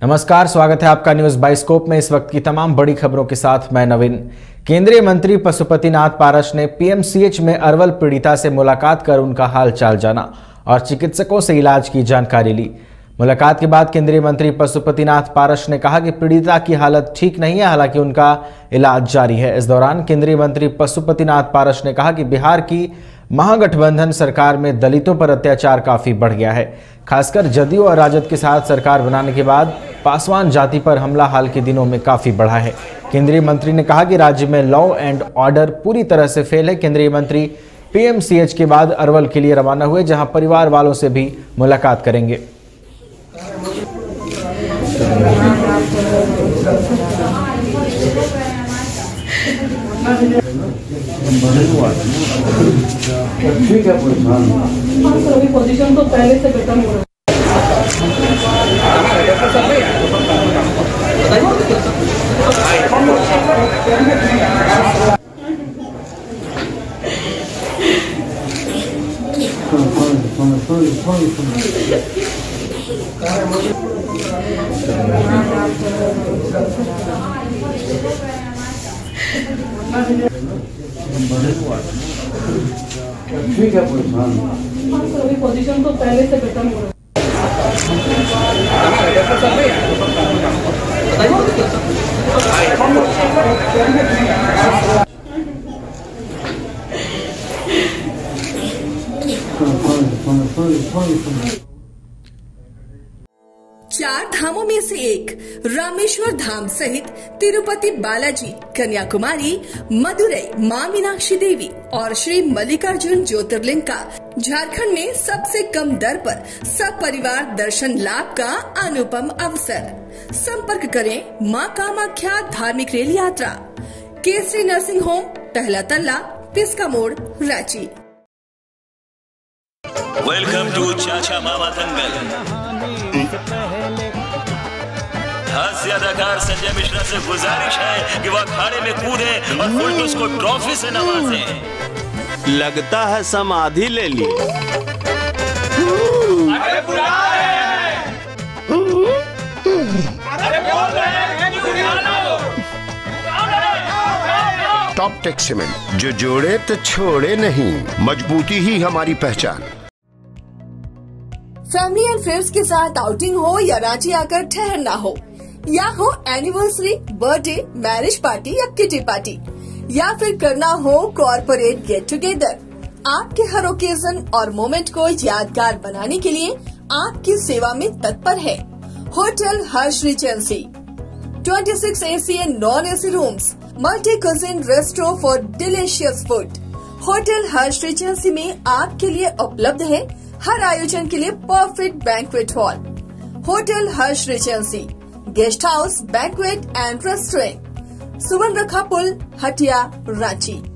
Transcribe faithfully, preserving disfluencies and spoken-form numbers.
नमस्कार, स्वागत है आपका न्यूज बाइस्कोप में। इस वक्त की तमाम बड़ी खबरों के साथ मैं नवीन। केंद्रीय मंत्री पशुपतिनाथ पारस ने पीएमसीएच में अरवल पीड़िता से मुलाकात कर उनका हाल चाल जाना और चिकित्सकों से इलाज की जानकारी ली। मुलाकात के बाद केंद्रीय मंत्री पशुपतिनाथ पारस ने कहा कि पीड़िता की हालत ठीक नहीं है, हालांकि उनका इलाज जारी है। इस दौरान केंद्रीय मंत्री पशुपतिनाथ पारस ने कहा कि बिहार की महागठबंधन सरकार में दलितों पर अत्याचार काफी बढ़ गया है। खासकर जदयू और राजद के साथ सरकार बनाने के बाद पासवान जाति पर हमला हाल के दिनों में काफी बढ़ा है। केंद्रीय मंत्री ने कहा कि राज्य में लॉ एंड ऑर्डर पूरी तरह से फेल है। केंद्रीय मंत्री पीएमसीएच के बाद अरवल के लिए रवाना हुए, जहां परिवार वालों से भी मुलाकात करेंगे। ठीक है, पोजीशन तो पहले से बेटर हो रहा है। ठीक है, पोजीशन तो पहले से बेटर हो रहा है। चार धामों में से एक रामेश्वर धाम सहित तिरुपति बालाजी, कन्याकुमारी, मदुरई मां मीनाक्षी देवी और श्री मल्लिकार्जुन ज्योतिर्लिंग का झारखंड में सबसे कम दर पर सपरिवार दर्शन लाभ का अनुपम अवसर। संपर्क करें मां कामाख्या धार्मिक रेल यात्रा, केसरी नर्सिंग होम, पहला तल्ला, पिस्का मोड़, रांची। वेलकम टू चाचा मामा दंगल। हास्य अदाकार संजय मिश्रा से गुजारिश है कि वह अखाड़े में कूदे और फुलटूस को ट्रॉफी से नवाजे। लगता है समाधि ले ली। अरे बुला रहे हैं। अरे बोल रहे हैं कि बुला लो। टॉप टेक सीमेंट, जो जोड़े तो छोड़े नहीं, मजबूती ही हमारी पहचान। फैमिली एंड फ्रेंड्स के साथ आउटिंग हो या रांची आकर ठहरना हो, या हो एनिवर्सरी, बर्थडे, मैरिज पार्टी या किटी पार्टी, या फिर करना हो कॉर्पोरेट गेट टुगेदर, आपके हर ओकेजन और मोमेंट को यादगार बनाने के लिए आपकी सेवा में तत्पर है होटल हर्ष रिजेंसी। छब्बीस AC and non AC rooms, multi cuisine restaurant for delicious food. Hotel Harsh Regency में आपके लिए उपलब्ध है हर आयोजन के लिए perfect banquet hall. Hotel Harsh Regency, guest house, banquet and restaurant, Subarnarekha पुल, हटिया, रांची।